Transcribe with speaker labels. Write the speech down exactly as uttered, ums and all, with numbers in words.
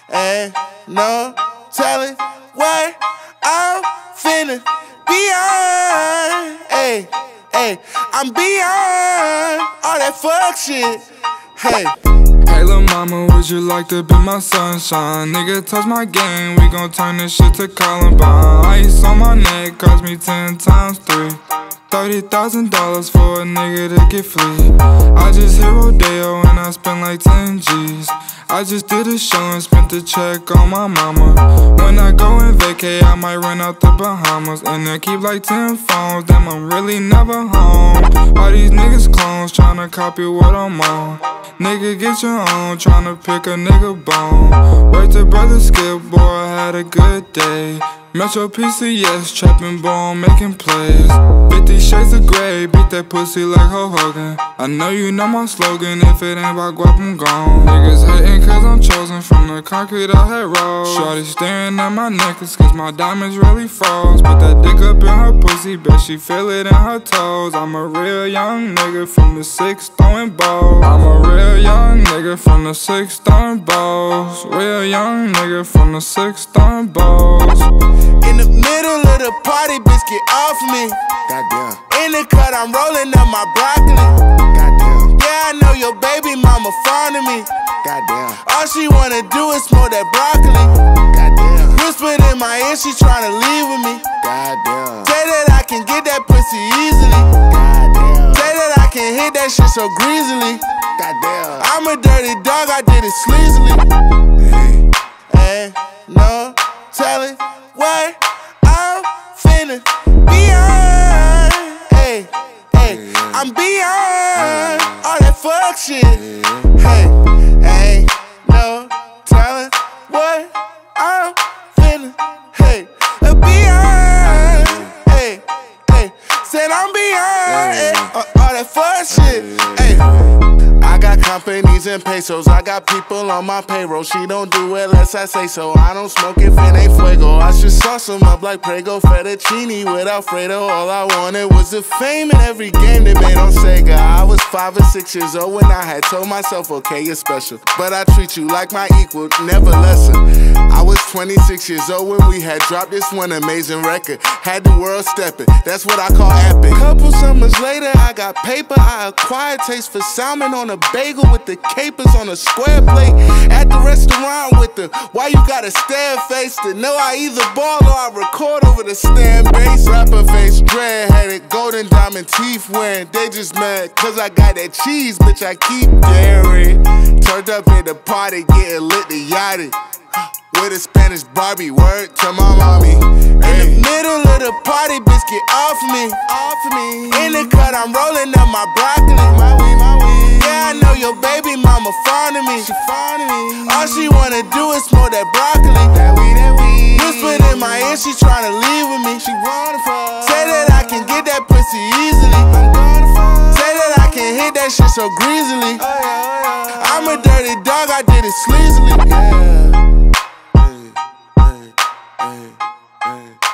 Speaker 1: Ain't no telling what I'm finna beyond. Hey, hey, I'm beyond all that fuck shit. Hey.
Speaker 2: Hey lil' mama, would you like to be my sunshine? Nigga, touch my game, we gon' turn this shit to Columbine. Ice on my neck cost me ten times three. Thirty thousand dollars for a nigga to get free. I just hit Rodeo and I spent like ten G's. I just did a show and spent the check on my mama. When I go and vacay, I might run out the Bahamas. And I keep like ten phones, damn I'm really never home. All these niggas clones tryna copy what I'm on. Nigga get your own, tryna pick a nigga bone. Word to brother Skip, boy I had a good day. Metro P C S, trapping ball, making plays. Fifty shades of gray, beat that pussy like Hulk Hogan. I know you know my slogan, if it ain't about guap, I'm gone. Niggas hating cause I'm chosen from the concrete I had rolled. Shorty staring at my necklace cause my diamonds really froze. Put that dick up in her pussy, bet she feel it in her toes. I'm a real young nigga from the six throwing balls. I'm a real young nigga from the six throwing balls. Real young nigga from the six throwing balls.
Speaker 1: In the middle of the party, bitch, get off me. Goddamn. In the cut, I'm rolling up my broccoli. Goddamn. Yeah, I know your baby mama fond of me. Goddamn. All she wanna do is smoke that broccoli. Goddamn. Whispered in my ear, she tryna leave with me. Goddamn. Say that I can get that pussy easily. Goddamn. Say that I can hit that shit so greasily. Goddamn. I'm a dirty dog, I did it sleazily. Hey, hey, no telling what I'm finna beyond. Hey, hey, I'm beyond all that fuck shit. Hey, ain't no telling what I'm finna. Hey, beyond. Hey, hey, said I'm beyond hey, all that fuck shit. Hey. I got companies and pesos, I got people on my payroll. She don't do it unless I say so. I don't smoke if it ain't fuego. I should sauce them up like Prego fettuccine with Alfredo. All I wanted was the fame in every game they made on Sega. I was five or six years old when I had told myself, okay, you're special, but I treat you like my equal, never lesser. I was twenty-six years old when we had dropped this one amazing record. Had the world stepping, that's what I call epic. Couple summers later, I got paper. I acquired taste for salmon on a bagel with the capers on a square plate. At the restaurant with the why you gotta stare face to know I either ball or I record over the stand bass. Rapper face, dread headed, golden diamond teeth wearing. They just mad cause I got that cheese, bitch, I keep daring. Turned up at the party, getting lit to yachty. With a Spanish Barbie, word to my mommy. In the middle of the party, bitch, get off me. Off me. In the cut, I'm rolling up my broccoli. My weed, my weed. Yeah, I know your baby mama fond of me. She fond of me. All she wanna do is smoke that broccoli. That weed, that weed. Whispered in my ear, she tryna leave with me. She wanna fuck. Say that I can get that pussy easily. I'm gonna fuck. Say that I can hit that shit so greasily. Oh, yeah, oh, yeah. I'm a dirty dog, I did it sleazily. Yeah. Hey, hey, hey.